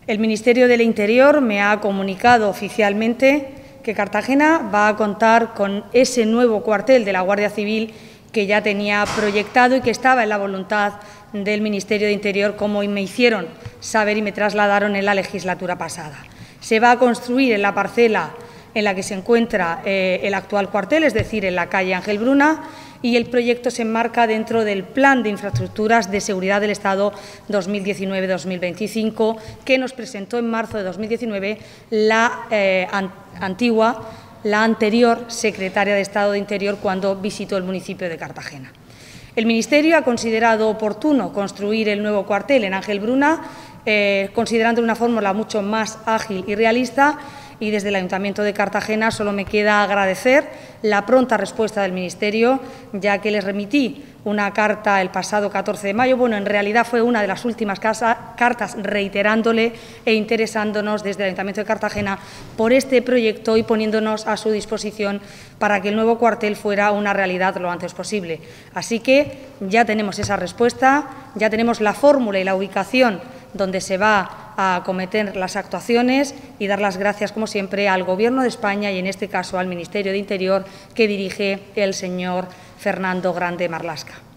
El Ministerio del Interior me ha comunicado oficialmente que Cartagena va a contar con ese nuevo cuartel de la Guardia Civil que ya tenía proyectado y que estaba en la voluntad del Ministerio de Interior, como me hicieron saber y me trasladaron en la legislatura pasada. Se va a construir en la parcela en la que se encuentra el actual cuartel, es decir, en la calle Ángel Bruna, y el proyecto se enmarca dentro del Plan de Infraestructuras de Seguridad del Estado 2019-2025, que nos presentó en marzo de 2019 la anterior secretaria de Estado de Interior cuando visitó el municipio de Cartagena. El Ministerio ha considerado oportuno construir el nuevo cuartel en Ángel Bruna, considerando una fórmula mucho más ágil y realista, y desde el Ayuntamiento de Cartagena solo me queda agradecer la pronta respuesta del Ministerio, ya que les remití una carta el pasado 14 de mayo. Bueno, en realidad fue una de las últimas cartas reiterándole e interesándonos desde el Ayuntamiento de Cartagena por este proyecto y poniéndonos a su disposición para que el nuevo cuartel fuera una realidad lo antes posible. Así que ya tenemos esa respuesta, ya tenemos la fórmula y la ubicación donde se va a acometer las actuaciones, y dar las gracias, como siempre, al Gobierno de España y, en este caso, al Ministerio de Interior que dirige el señor Fernando Grande Marlaska.